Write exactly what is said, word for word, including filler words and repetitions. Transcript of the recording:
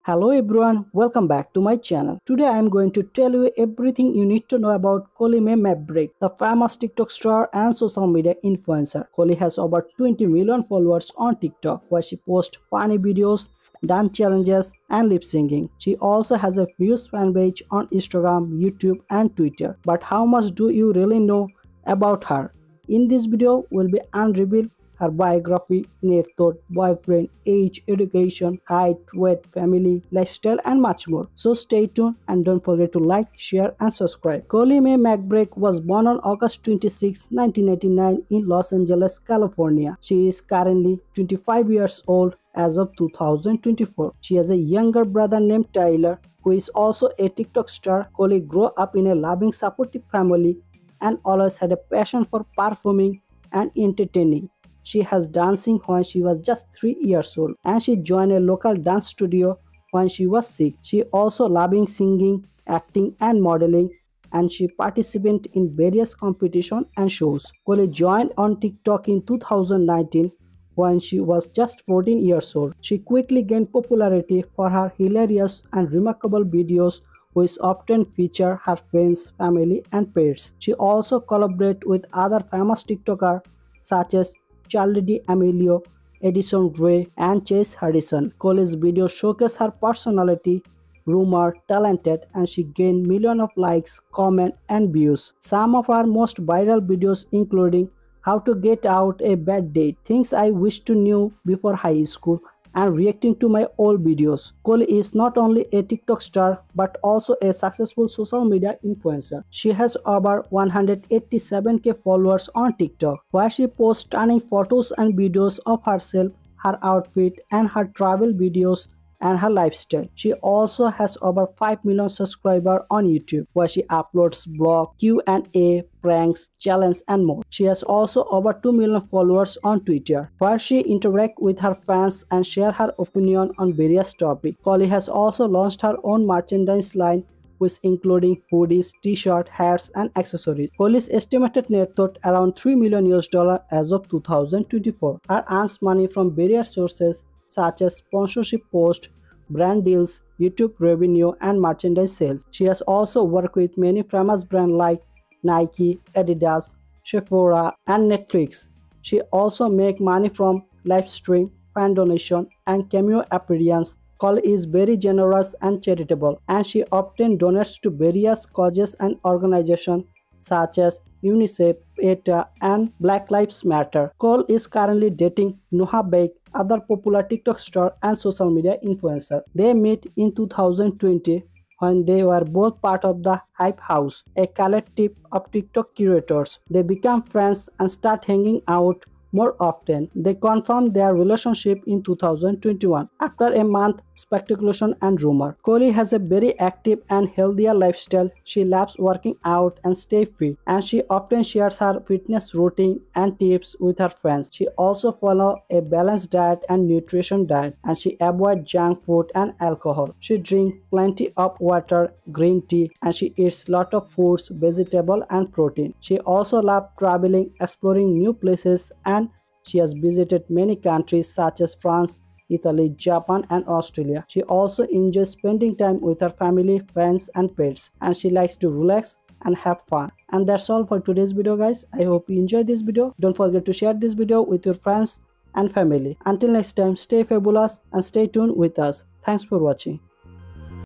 Hello everyone, welcome back to my channel. Today I am going to tell you everything you need to know about Coley May Maverick, the famous TikTok star and social media influencer. Coley has over twenty million followers on TikTok, where she posts funny videos, dance challenges, and lip syncing. She also has a huge fan page on Instagram, YouTube, and Twitter. But how much do you really know about her? In this video, we'll be unrevealed her biography, net thought, boyfriend, age, education, height, weight, family, lifestyle, and much more. So stay tuned and don't forget to like, share, and subscribe. Coley May Maverick was born on August twenty-sixth, nineteen eighty-nine in Los Angeles, California. She is currently twenty-five years old as of two thousand twenty-four. She has a younger brother named Tyler, who is also a TikTok star. Coley grew up in a loving, supportive family and always had a passion for performing and entertaining. She has dancing when she was just three years old, and she joined a local dance studio when she was six. She also loving singing, acting, and modeling, and she participated in various competitions and shows. Coley joined on TikTok in two thousand nineteen when she was just fourteen years old. She quickly gained popularity for her hilarious and remarkable videos, which often feature her friends, family, and pets. She also collaborates with other famous TikTokers such as Charli D'Amelio, Addison Rae, and Chase Hardison. Coley's videos showcase her personality, rumor, talented, and she gained millions of likes, comments, and views. Some of her most viral videos including how to get out a bad date, things I wish to know before high school, and reacting to my old videos. Coley is not only a TikTok star but also a successful social media influencer. She has over one hundred eighty-seven K followers on TikTok, where she posts stunning photos and videos of herself, her outfit, and her travel videos and her lifestyle. She also has over five million subscribers on YouTube, where she uploads blog, Q and A, pranks, challenges, and more. She has also over two million followers on Twitter, where she interacts with her fans and share her opinion on various topics. Coley has also launched her own merchandise line, which including hoodies, t-shirts, hats, and accessories. Coley's estimated net worth around three million U S dollars as of two thousand twenty-four. Her earns money from various sources such as sponsorship posts, brand deals, YouTube revenue, and merchandise sales. She has also worked with many famous brands like Nike, Adidas, Sephora, and Netflix. She also makes money from live stream, fan donation, and cameo appearance. Coley is very generous and charitable, and she often donates to various causes and organizations such as UNICEF, PETA, and Black Lives Matter. Coley is currently dating Noah Beck, other popular TikTok star and social media influencer. They met in two thousand twenty when they were both part of the Hype House, a collective of TikTok curators. They became friends and start hanging out more often. They confirmed their relationship in two thousand twenty-one after a month speculation and rumor. Coley has a very active and healthier lifestyle. She loves working out and stay fit, and she often shares her fitness routine and tips with her friends. She also follows a balanced diet and nutrition diet, and she avoids junk food and alcohol. She drinks plenty of water, green tea, and she eats lot of fruits, vegetable, and protein. She also loves traveling, exploring new places, and she has visited many countries such as France, Italy, Japan, and Australia. She also enjoys spending time with her family, friends, and pets, and she likes to relax and have fun. And that's all for today's video, guys. I hope you enjoyed this video. Don't forget to share this video with your friends and family. Until next time, stay fabulous and stay tuned with us. Thanks for watching.